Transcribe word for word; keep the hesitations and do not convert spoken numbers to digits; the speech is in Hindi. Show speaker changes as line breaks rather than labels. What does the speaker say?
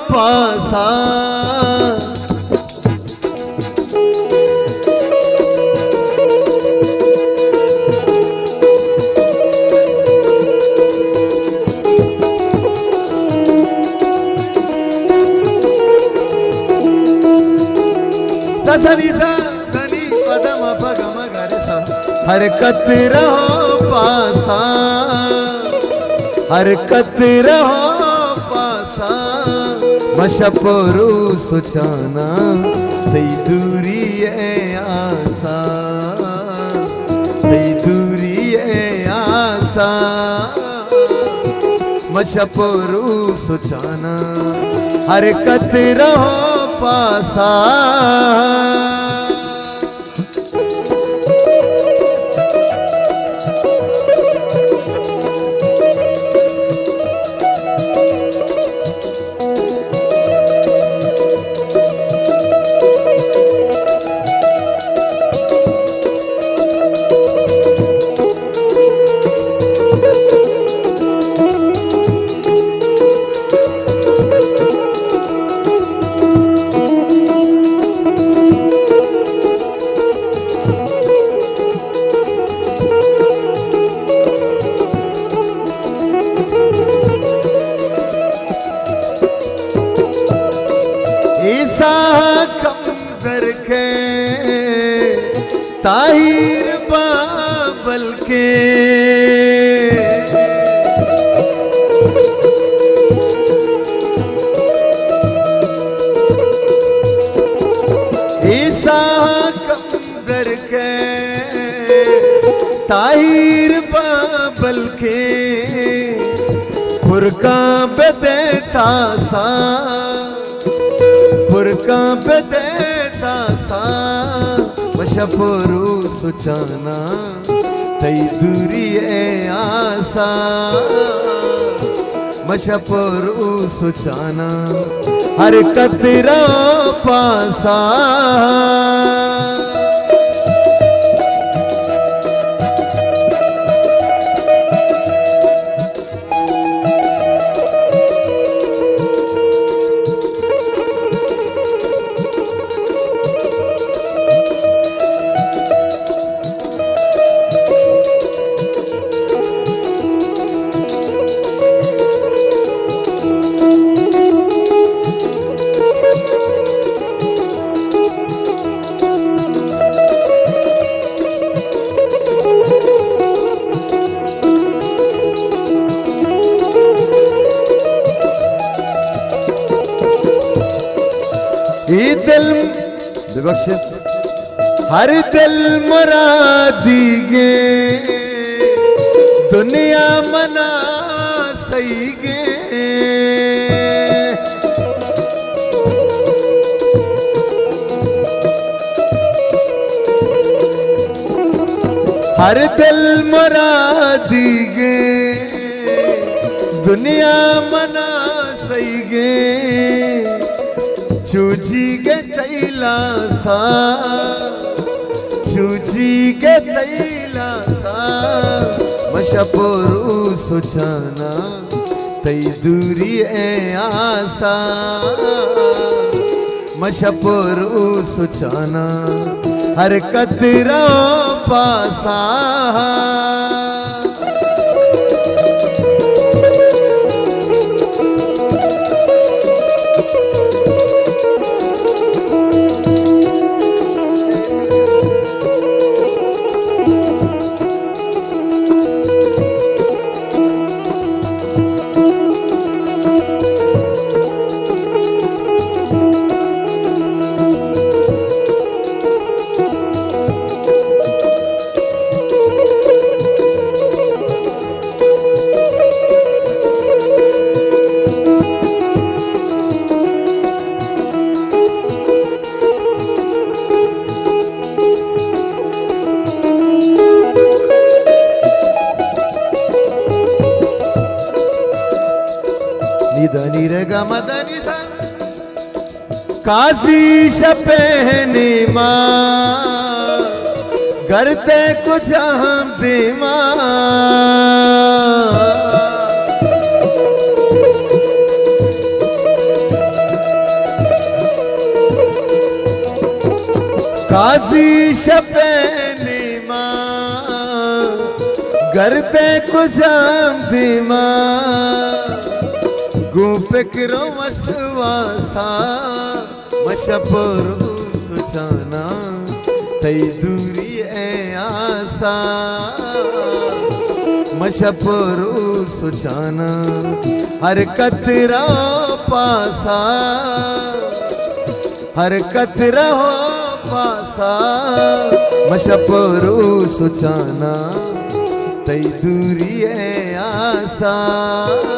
पासा सनी सा धनी पदम पगम गर सा हरकत रहो पासा हरकत रहो पासा मशपरू सुचाना तई दूरी है आसा तई दूरी है आसा मशपरू सुचाना हरकत रहो पासा ताहिर बाबल के ईसा कमदर के ताहिर बाबल के फुरका बेदेता सा फुरका बेदेता सा मशपरू सुचाना तई दूरी है आसा मशपरू सुचाना हरकत रहो पासा दिल हर दिल मुरादीगे दुनिया मना सही गे हर दिल मुरादीगे दुनिया मना सही गे चूजी के तैला सा चूजी के तैला सा मशपरू सुचाना तई दूरी है आसा मशपरू सुचाना हरकत रहो पासा धनी रे ग मदनी सा काशी शपहनी माँ करते कुछ हम बीमा काजी शपेनी मां करते कुजाम दीमा गुपिकरो मसवासा मशपरो सुचाना तई दूरी ए आसा मशपरो सुचाना हर कतरा पासा हर कतरा पासा मशपरो सुचाना तई दूरी ए आसा।